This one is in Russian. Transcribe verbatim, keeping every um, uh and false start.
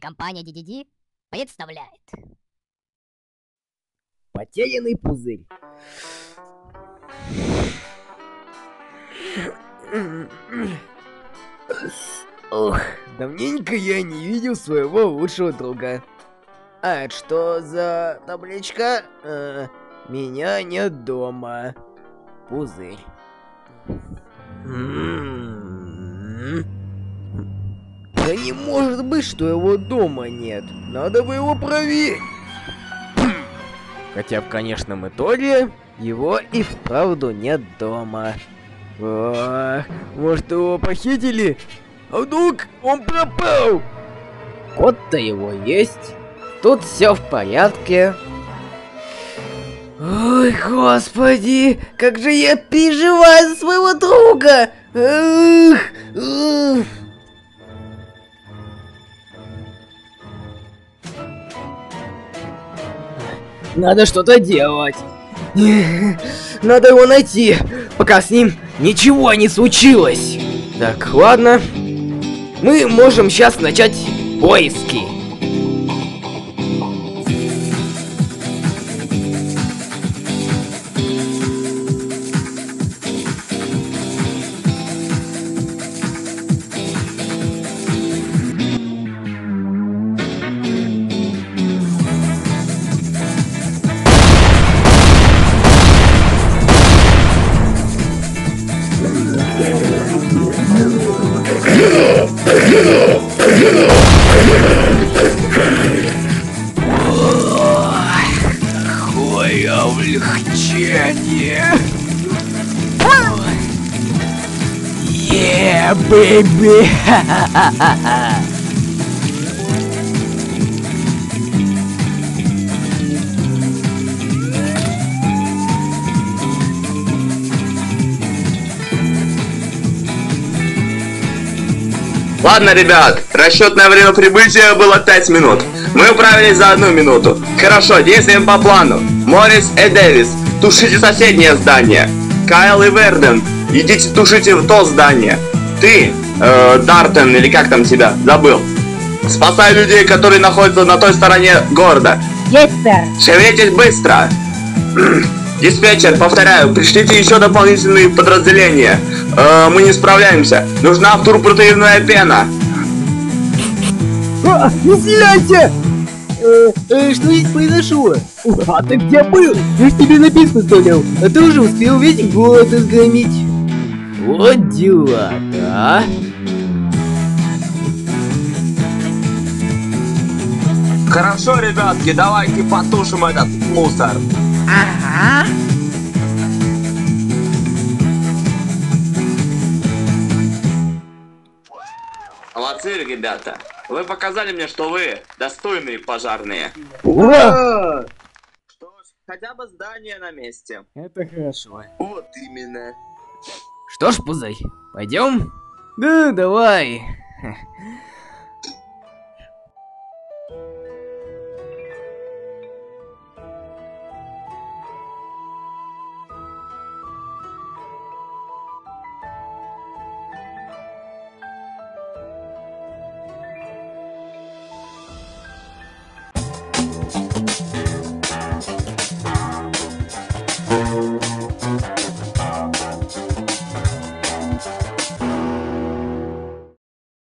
компания ди ди ди представляет потерянный пузырь. Ох, давненько я не видел своего лучшего друга. А это что за табличка? А, меня нет дома. Пузырь. Да не может быть, что его дома нет. Надо бы его проверить. Хотя в конечном итоге его и вправду нет дома. О, может, его похитили? А вдруг он пропал? Код-то его есть. Тут все в порядке. Ой, господи, как же я переживаю за своего друга. Эх, эх. Надо что-то делать. Надо его найти, пока с ним ничего не случилось. Так, ладно. Мы можем сейчас начать поиски. Какое облегчение! Yeah, baby! Ладно, ребят, расчетное время прибытия было пять минут. Мы управились за одну минуту. Хорошо, действуем по плану. Моррис и Дэвис, тушите соседнее здание. Кайл и Верден, идите тушите в то здание. Ты, э, Дартен, или как там тебя, забыл. Спасай людей, которые находятся на той стороне города. Есть, сэр. Шевелитесь быстро. Диспетчер, повторяю, пришлите еще дополнительные подразделения. Э, мы не справляемся. Нужна турпротеиновая пена. А, не стреляйте! Э, э, что здесь произошло? А ты где был? Я ж тебе записку оставлял, а ты уже успел весь город изгромить. Вот дела-то, а? Хорошо, ребятки, давайте потушим этот мусор. Ага. Молодцы, ребята. Вы показали мне, что вы достойные пожарные. Ура! Что ж, хотя бы здание на месте. Это хорошо. Вот именно. Что ж, Пузырь, пойдем? Да, давай.